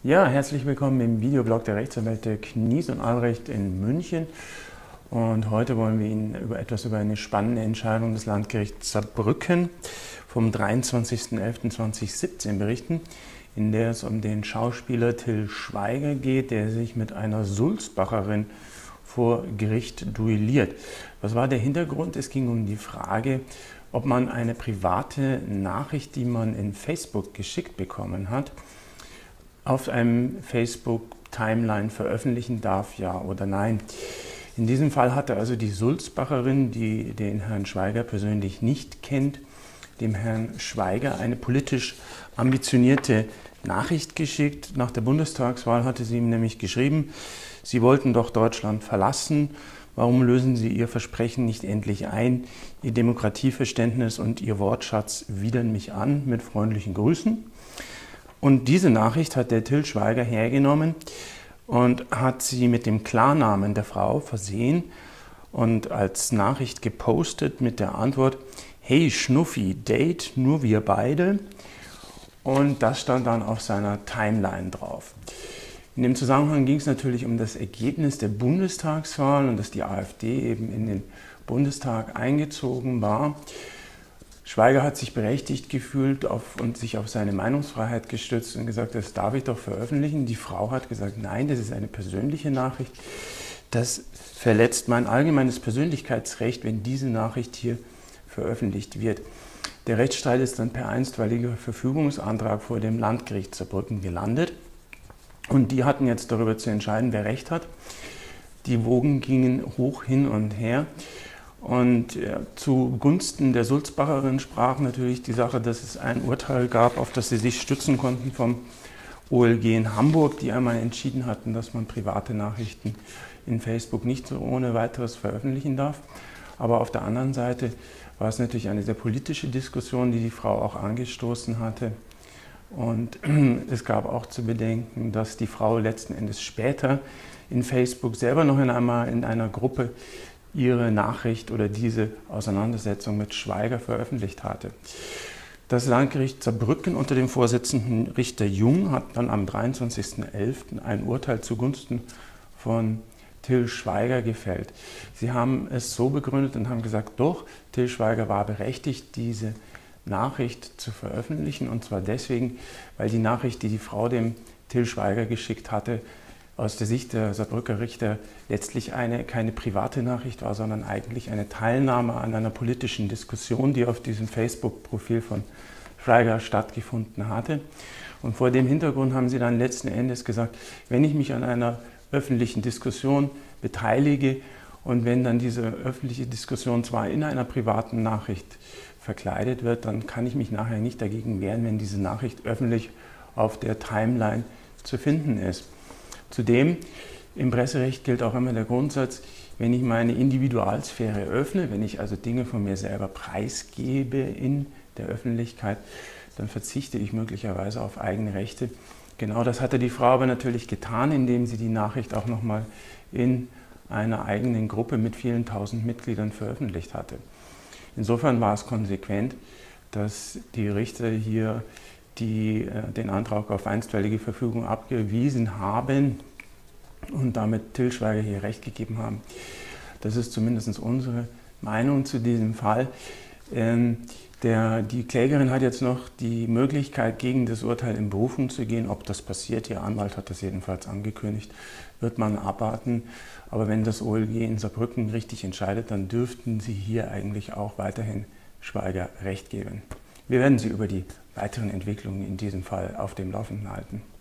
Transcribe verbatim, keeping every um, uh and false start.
Ja, herzlich willkommen im Videoblog der Rechtsanwälte Knies und Albrecht in München. Und heute wollen wir Ihnen über etwas über eine spannende Entscheidung des Landgerichts Saarbrücken vom dreiundzwanzigsten elften zweitausendsiebzehn berichten, in der es um den Schauspieler Till Schweiger geht, der sich mit einer Sulzbacherin vor Gericht duelliert. Was war der Hintergrund? Es ging um die Frage, ob man eine private Nachricht, die man in Facebook geschickt bekommen hat, auf einem Facebook-Timeline veröffentlichen darf, ja oder nein. In diesem Fall hatte also die Sulzbacherin, die den Herrn Schweiger persönlich nicht kennt, dem Herrn Schweiger eine politisch ambitionierte Nachricht geschickt. Nach der Bundestagswahl hatte sie ihm nämlich geschrieben, Sie wollten doch Deutschland verlassen. Warum lösen Sie Ihr Versprechen nicht endlich ein? Ihr Demokratieverständnis und Ihr Wortschatz widern mich an. Mit freundlichen Grüßen. Und diese Nachricht hat der Till Schweiger hergenommen und hat sie mit dem Klarnamen der Frau versehen und als Nachricht gepostet mit der Antwort: Hey Schnuffi, Date, nur wir beide. Und das stand dann auf seiner Timeline drauf. In dem Zusammenhang ging es natürlich um das Ergebnis der Bundestagswahl und dass die AfD eben in den Bundestag eingezogen war. Schweiger hat sich berechtigt gefühlt auf, und sich auf seine Meinungsfreiheit gestützt und gesagt, das darf ich doch veröffentlichen. Die Frau hat gesagt, nein, das ist eine persönliche Nachricht. Das verletzt mein allgemeines Persönlichkeitsrecht, wenn diese Nachricht hier veröffentlicht wird. Der Rechtsstreit ist dann per einstweiliger Verfügungsantrag vor dem Landgericht Saarbrücken gelandet. Und die hatten jetzt darüber zu entscheiden, wer Recht hat. Die Wogen gingen hoch hin und her. Und ja, zugunsten der Sulzbacherin sprach natürlich die Sache, dass es ein Urteil gab, auf das sie sich stützen konnten vom O L G in Hamburg, die einmal entschieden hatten, dass man private Nachrichten in Facebook nicht so ohne weiteres veröffentlichen darf. Aber auf der anderen Seite war es natürlich eine sehr politische Diskussion, die die Frau auch angestoßen hatte. Und es gab auch zu bedenken, dass die Frau letzten Endes später in Facebook selber noch in einmal in einer Gruppe ihre Nachricht oder diese Auseinandersetzung mit Schweiger veröffentlicht hatte. Das Landgericht Saarbrücken unter dem Vorsitzenden Richter Jung hat dann am dreiundzwanzigsten elften ein Urteil zugunsten von Till Schweiger gefällt. Sie haben es so begründet und haben gesagt, doch, Till Schweiger war berechtigt, diese Nachricht zu veröffentlichen, und zwar deswegen, weil die Nachricht, die die Frau dem Till Schweiger geschickt hatte, aus der Sicht der Saarbrücker Richter letztlich eine, keine private Nachricht war, sondern eigentlich eine Teilnahme an einer politischen Diskussion, die auf diesem Facebook-Profil von Schweiger stattgefunden hatte. Und vor dem Hintergrund haben sie dann letzten Endes gesagt, wenn ich mich an einer öffentlichen Diskussion beteilige und wenn dann diese öffentliche Diskussion zwar in einer privaten Nachricht verkleidet wird, dann kann ich mich nachher nicht dagegen wehren, wenn diese Nachricht öffentlich auf der Timeline zu finden ist. Zudem, im Presserecht gilt auch immer der Grundsatz, wenn ich meine Individualsphäre öffne, wenn ich also Dinge von mir selber preisgebe in der Öffentlichkeit, dann verzichte ich möglicherweise auf eigene Rechte. Genau das hatte die Frau aber natürlich getan, indem sie die Nachricht auch nochmal in einer eigenen Gruppe mit vielen tausend Mitgliedern veröffentlicht hatte. Insofern war es konsequent, dass die Richter hier die äh, den Antrag auf einstweilige Verfügung abgewiesen haben und damit Till Schweiger hier Recht gegeben haben. Das ist zumindest unsere Meinung zu diesem Fall. Ähm, der, die Klägerin hat jetzt noch die Möglichkeit, gegen das Urteil in Berufung zu gehen. Ob das passiert, ihr Anwalt hat das jedenfalls angekündigt, wird man abwarten. Aber wenn das O L G in Saarbrücken richtig entscheidet, dann dürften sie hier eigentlich auch weiterhin Schweiger Recht geben. Wir werden Sie über die weiteren Entwicklungen in diesem Fall auf dem Laufenden halten.